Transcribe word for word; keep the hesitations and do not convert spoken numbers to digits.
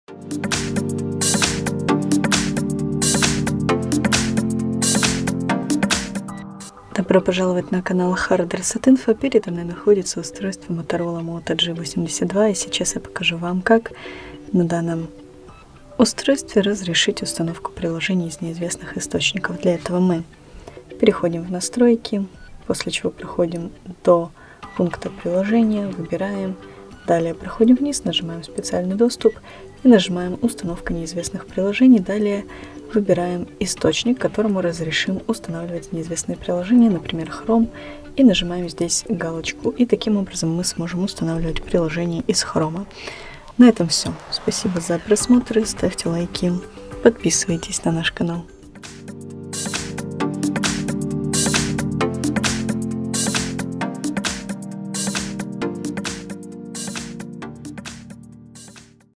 Добро пожаловать на канал Hardreset.info. Передо мной находится устройство Motorola Moto джи восемьдесят два, и сейчас я покажу вам, как на данном устройстве разрешить установку приложений из неизвестных источников. Для этого мы переходим в настройки, после чего проходим до пункта приложения, выбираем, далее проходим вниз, нажимаем специальный доступ и нажимаем установка неизвестных приложений. Далее выбираем источник, которому разрешим устанавливать неизвестные приложения, например, Chrome, и нажимаем здесь галочку. И таким образом мы сможем устанавливать приложения из Chrome. На этом все. Спасибо за просмотр, ставьте лайки, подписывайтесь на наш канал.